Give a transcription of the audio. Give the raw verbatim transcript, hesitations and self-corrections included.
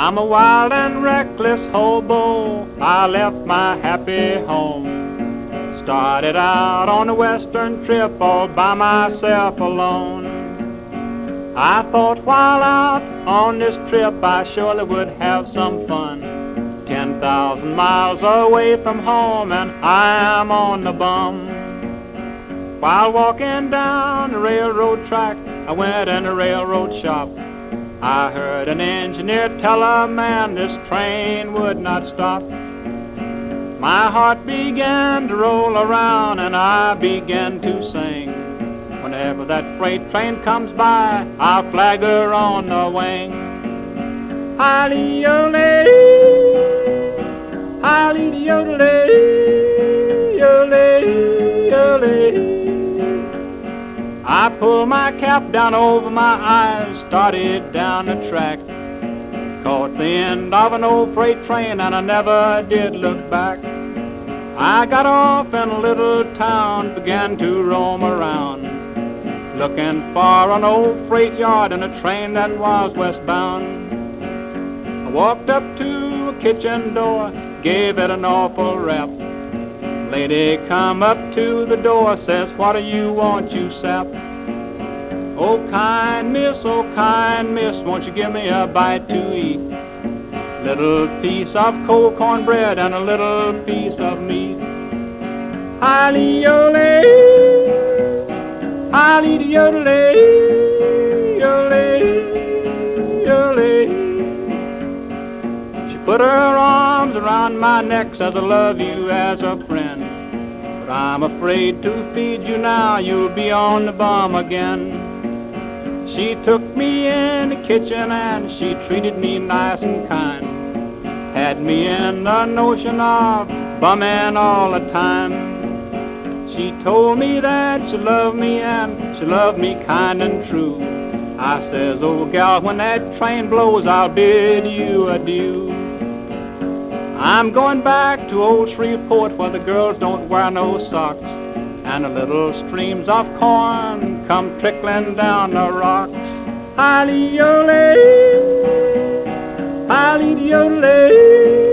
I'm a wild and reckless hobo. I left my happy home. Started out on a western trip all by myself alone. I thought while out on this trip I surely would have some fun. Ten thousand miles away from home and I am on the bum. While walking down the railroad track, I went in a railroad shop. I heard an engineer tell a man this train would not stop. My heart began to roll around and I began to sing. Whenever that freight train comes by, I'll flag her on the wing. Hi-de-yo-lay, hi-de-yo-lay, yo-lay, yo-lay. I pulled my cap down over my eyes, started down the track. Caught the end of an old freight train and I never did look back. I got off in a little town, began to roam around, looking for an old freight yard and a train that was westbound. I walked up to a kitchen door, gave it an awful rap. Lady come up to the door, says, what do you want, you sap? Oh, kind miss, oh, kind miss, won't you give me a bite to eat? Little piece of cold cornbread and a little piece of meat. Hi-de-yo-lay, hi-de-yo-lay, yo-lay, yo-lay. She put her arms around my neck, says I love you as a friend. But I'm afraid to feed you now, you'll be on the bum again. She took me in the kitchen and she treated me nice and kind. Had me in the notion of bumming all the time. She told me that she loved me and she loved me kind and true. I says, oh gal, when that train blows, I'll bid you adieu. I'm going back to old Shreveport where the girls don't wear no socks, and the little streams of corn come trickling down the rocks. Hi-de-yo-lay, hi-de-yo-lay.